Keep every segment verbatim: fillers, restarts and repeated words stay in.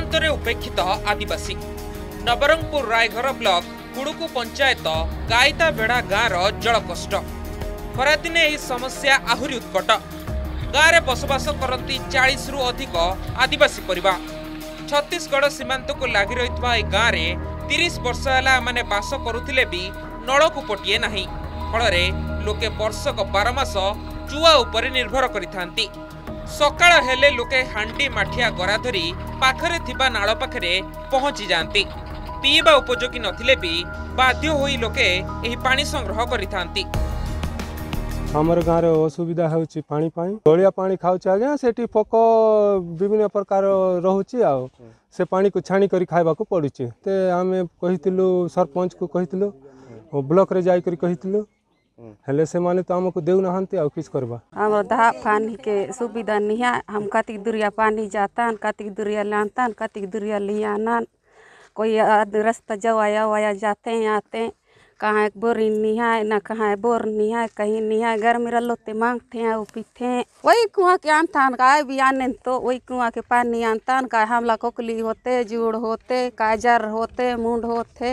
दुर्गंधरे उपेक्षित आदिवासी। नवरंगपुर रायघर ब्लॉक कुड़ुकु पंचायत गायता बेड़ा गाँव जलकष्ट। खरादिने यह समस्या आहुरी उत्कट। गाँव में बसवास करती चालीस रु अधिक आदिवासी परिवार। छत्तीसगढ़ सीमांत को लगी रही गाँव में तीस वर्ष है माने बास करुले भी नलकूपटे ना। फल लोके वर्षक बार मास चुआ उपर निर्भर करिथांती। सकाळ हेले लोके हांडी माठिया गरा धरी पाखरे थिबा नाळ पाखरे पहुंची जांती। पीवा उपयोगी नथिले भी बाध्य होई लोके एही पानी संग्रह करिथांती। हमर गाँव रे असुविधा होची पानी पाई गोलिया पानी खाउछ आगे सेठी पोक विभिन्न प्रकार रहउची आ से पानी को छाणी करी खाइबा को पड़ुची। ते आमे कहितिलु सरपंच को कहितिलु ब्लॉक रे जाई करी कहितिलु हेले से माने तो हमको देउ नहंती आ किस करबा। हमर धा पानी के सुविधा नहीं है। हम कति दूरिया पानी जातान कति दूरिया लानतान कति दूरिया लियानान। कोई रास्ता जवाया वाया जाते हैं आते कहाँ एक बोरी नहीं है ना कहाँ बोर नहीं है कहीं नहीं है। घर में रलोते मांगते हैं वो पीते हैं वही कुआं के आनतान का भी आने तो वही कुआं के पानी आनतान का हमला कोकली होते जुड़ होते काजर होते मुंड होते।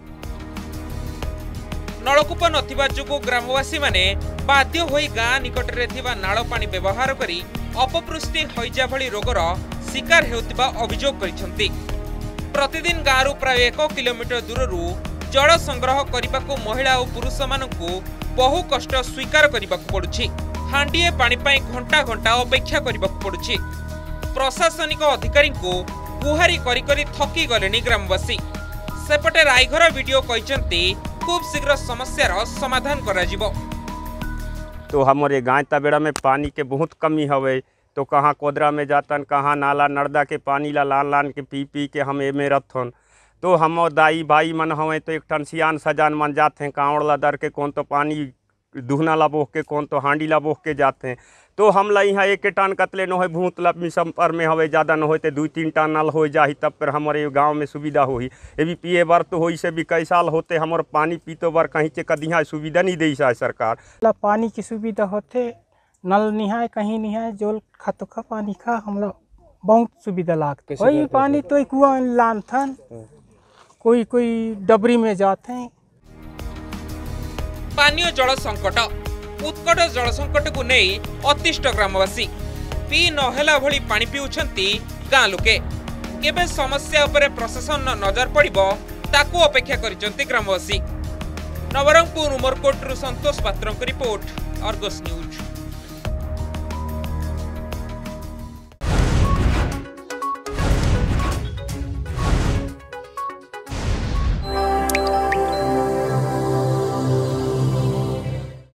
नलकूप नथिबा जुगु ग्रामवासी माने बाध्य होई गाँ निकटरे थिबा नाळ पानी व्यवहार करी अपपृष्टि हैजा भली रोगर शिकार हेउतिबा अभियोग करिसंती। प्रतिदिन गाँव प्राय एक किलोमीटर दूररू जल संग्रह करने महिला और पुरुष मानकु बहु कष्ट स्वीकार करने पड़ुछि। हांडीए पानी पाई घंटा घंटा अपेक्षा करने पड़ुछि। प्रशासनिक अधिकारी को गुहारी करी करी थकी गलेनी ग्रामवासी। सेपटे रायघर वीडियो कहते खूब शीघ्र समस्यार समाधान करा जिवो। तो हमारे गाँव तबेड़ा में पानी के बहुत कमी हवे। तो कहाँ कोदरा में जातन कहाँ नाला नर्दा के पानी ला लान लान के पी पी के हम एमे रथन। तो हम दाई भाई मन हमें तो एक ठन सियान सजान मन जाते हैं कांवड़ ला दर के कौन तो पानी दुहना ला बोह के कौन तो हांडी ला बोह के जाते हैं। तो हम ला यहाँ एक टन कतले न हो भूत ला संपर में हवे ज़्यादा न हो तो दू तीन टन नल हो जाही तब फिर हमारे गाँव में सुविधा होही। ये भी पिए बर तो हो से भी कई साल होते हमारे पानी पीतो बर कहीं के कदिया सुविधा नहीं दी है सरकार। पानी की सुविधा होते नल नहीं है कहीं नहीं है जोल खा तो खा पानी खा हम लोग बहुत सुविधा लागते। वही पानी तो कुआं लान था कोई कोई डबरी में जाते हैं। पानीय जल संकट उत्कट जल संकट को नहीं अतिष्ट ग्रामवासी पी नहेला भली पानी पिउछंती गाँ लोके। केबे समस्या उपरे प्रशासन नजर पड़िबो ताकू अपेक्षा करिसंती ग्रामवासी। नवरंगपुर उमरकोट रु संतोष पात्रक रिपोर्ट अर्गस न्यूज।